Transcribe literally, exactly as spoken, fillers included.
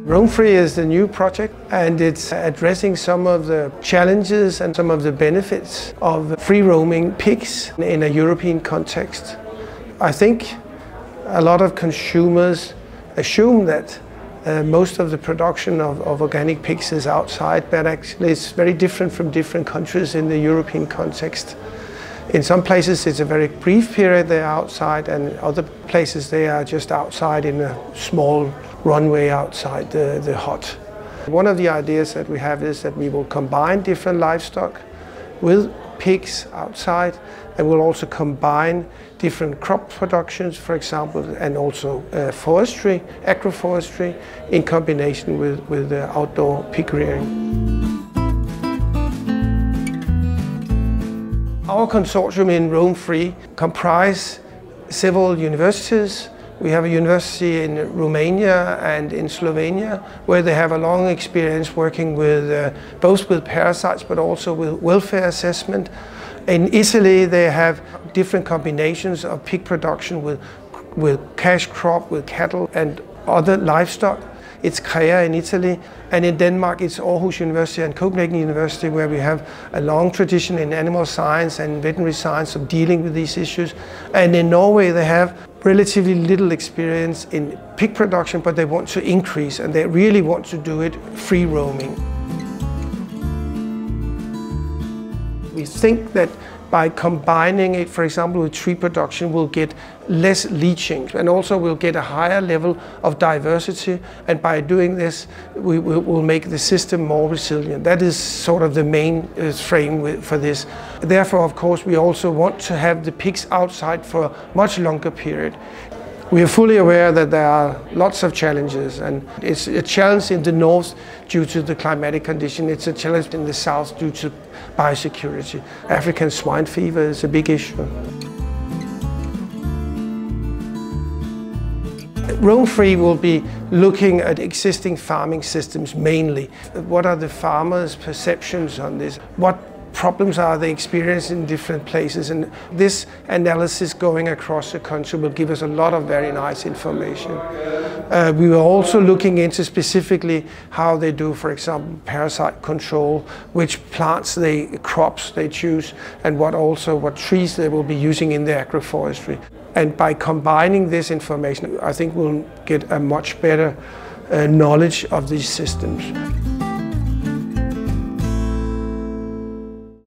Roam-free is the new project, and it's addressing some of the challenges and some of the benefits of free-roaming pigs in a European context. I think a lot of consumers assume that uh, most of the production of, of organic pigs is outside, but actually it's very different from different countries in the European context. In some places it's a very brief period they're outside, and other places they are just outside in a small runway outside the, the hut. One of the ideas that we have is that we will combine different livestock with pigs outside, and we'll also combine different crop productions, for example, and also uh, forestry, agroforestry, in combination with, with uh, outdoor pig rearing. Our consortium in Roam-free comprise several universities. We have a university in Romania and in Slovenia, where they have a long experience working with uh, both with parasites but also with welfare assessment. In Italy they have different combinations of pig production with, with cash crop, with cattle and other livestock. It's Crea in Italy, and in Denmark it's Aarhus University and Copenhagen University, where we have a long tradition in animal science and veterinary science of dealing with these issues. And in Norway they have relatively little experience in pig production, but they want to increase, and they really want to do it free roaming. We think that by combining it, for example, with tree production, we'll get less leaching, and also we'll get a higher level of diversity, and by doing this we will make the system more resilient. That is sort of the main uh, frame for this. Therefore, of course, we also want to have the pigs outside for a much longer period. We are fully aware that there are lots of challenges, and it's a challenge in the north due to the climatic condition. It's a challenge in the south due to biosecurity. African swine fever is a big issue. Roam-free will be looking at existing farming systems mainly. What are the farmers' perceptions on this? What problems are they experiencing in different places? And this analysis going across the country will give us a lot of very nice information. Uh, we were also looking into specifically how they do, for example, parasite control, which plants they, crops they choose, and what also what trees they will be using in the agroforestry. And by combining this information, I think we'll get a much better uh, knowledge of these systems.